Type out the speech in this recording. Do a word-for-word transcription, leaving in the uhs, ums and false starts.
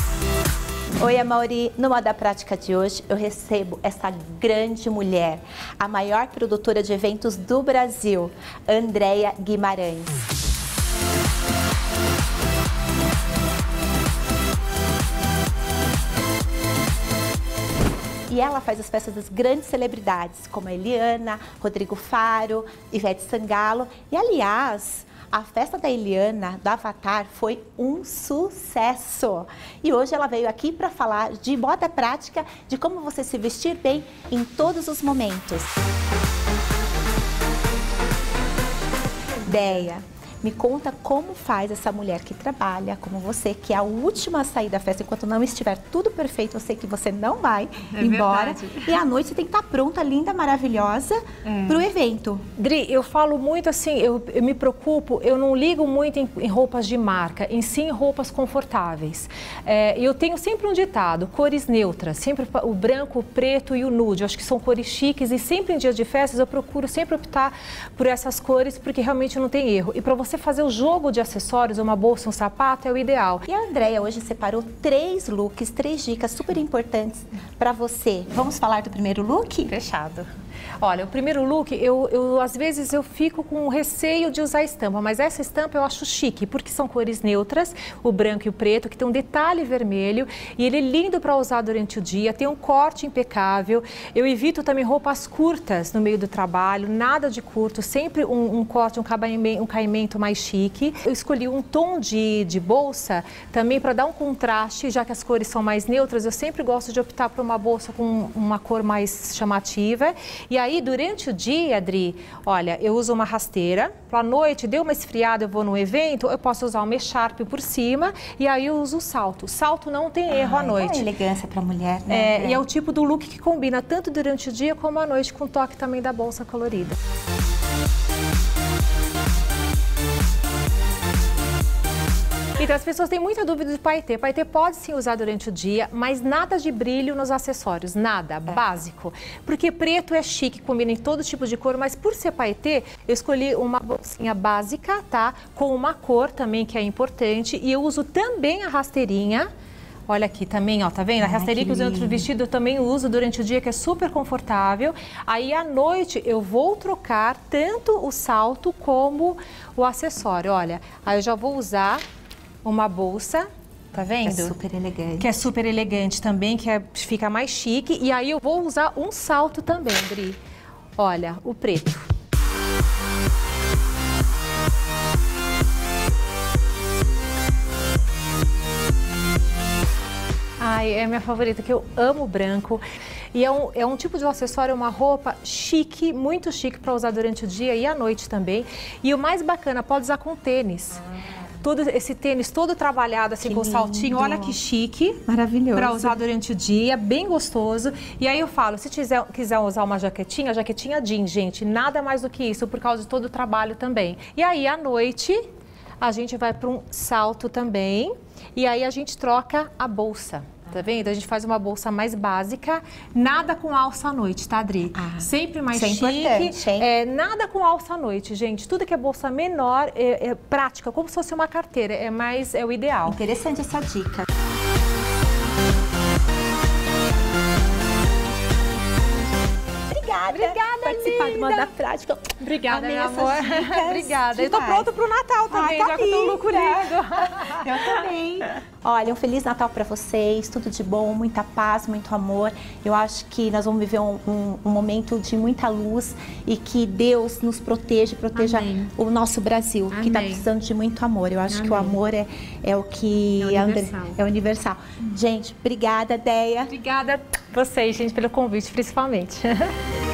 Oi, Amaury. No Moda Prática de hoje, eu recebo essa grande mulher, a maior produtora de eventos do Brasil, Andréia Guimarães. E ela faz as festas das grandes celebridades, como a Eliana, Rodrigo Faro, Ivete Sangalo. E, aliás, a festa da Eliana, do Avatar, foi um sucesso. E hoje ela veio aqui para falar de moda prática, de como você se vestir bem em todos os momentos. Déia, me conta como faz essa mulher que trabalha, como você, que é a última a sair da festa, enquanto não estiver tudo perfeito, eu sei que você não vai é embora. Verdade. E à noite você tem que estar pronta, linda, maravilhosa, é. para o evento. Dri, eu falo muito assim, eu, eu me preocupo, eu não ligo muito em, em roupas de marca, em sim em roupas confortáveis. É, eu tenho sempre um ditado, cores neutras, sempre o branco, o preto e o nude, eu acho que são cores chiques e sempre em dias de festas eu procuro sempre optar por essas cores, porque realmente não tem erro. E para você Você fazer o jogo de acessórios, uma bolsa, um sapato, é o ideal. E a Andréia hoje separou três looks, três dicas super importantes para você. Vamos falar do primeiro look? Fechado. Olha, o primeiro look, eu, eu às vezes eu fico com receio de usar estampa, mas essa estampa eu acho chique, porque são cores neutras, o branco e o preto, que tem um detalhe vermelho, e ele é lindo para usar durante o dia, tem um corte impecável. Eu evito também roupas curtas no meio do trabalho, nada de curto, sempre um, um corte, um caimento, um caimento mais chique. Eu escolhi um tom de, de bolsa também para dar um contraste, já que as cores são mais neutras, eu sempre gosto de optar por uma bolsa com uma cor mais chamativa. E aí, durante o dia, Adri, olha, eu uso uma rasteira, à noite, deu uma esfriada, eu vou num evento, eu posso usar uma echarpe por cima e aí eu uso o salto. O salto não tem erro ah, à noite. É elegância para mulher, né? É, e é o tipo do look que combina tanto durante o dia como à noite, com o toque também da bolsa colorida. Então, as pessoas têm muita dúvida de paetê. Paetê pode sim usar durante o dia, mas nada de brilho nos acessórios, nada, é. básico. Porque preto é chique, combina em todo tipo de cor, mas por ser paetê, eu escolhi uma bolsinha básica, tá? Com uma cor também que é importante. E eu uso também a rasteirinha. Olha aqui também, ó, tá vendo? A rasteirinha que eu uso no vestido eu também uso durante o dia, que é super confortável. Aí, à noite, eu vou trocar tanto o salto como o acessório. Olha, aí eu já vou usar uma bolsa, tá vendo? É super elegante. Que é super elegante também, que é, fica mais chique. E aí eu vou usar um salto também, Dri. Olha, o preto. Ai, é a minha favorita, que eu amo branco. E é um, é um tipo de acessório, uma roupa chique, muito chique para usar durante o dia e à noite também. E o mais bacana, pode usar com tênis. Ah. Todo esse tênis todo trabalhado assim, que com lindo. Saltinho, olha que chique. Maravilhoso. Para usar durante o dia, bem gostoso. E aí eu falo, se quiser, quiser usar uma jaquetinha, jaquetinha jeans, gente, nada mais do que isso, por causa de todo o trabalho também. E aí à noite a gente vai para um salto também, e aí a gente troca a bolsa. Tá vendo? A gente faz uma bolsa mais básica, nada com alça à noite, tá, Adri? Ah, sempre mais chique. É, nada com alça à noite, gente. Tudo que é bolsa menor é, é prática, como se fosse uma carteira, é mais é o ideal. Interessante essa dica. Obrigada. Obrigada, participar linda. do Moda Prática. Obrigada, meu amor. Obrigada. Eu tô pronta pro Natal também, ah, tá já que eu tô loucurando. Eu também. Olha, um Feliz Natal para vocês, tudo de bom, muita paz, muito amor. Eu acho que nós vamos viver um, um, um momento de muita luz e que Deus nos proteja, proteja Amém. O nosso Brasil, Amém. Que está precisando de muito amor. Eu acho Amém. Que o amor é, é o que é universal. É universal. Hum. Gente, obrigada, Déia. Obrigada a vocês, gente, pelo convite, principalmente.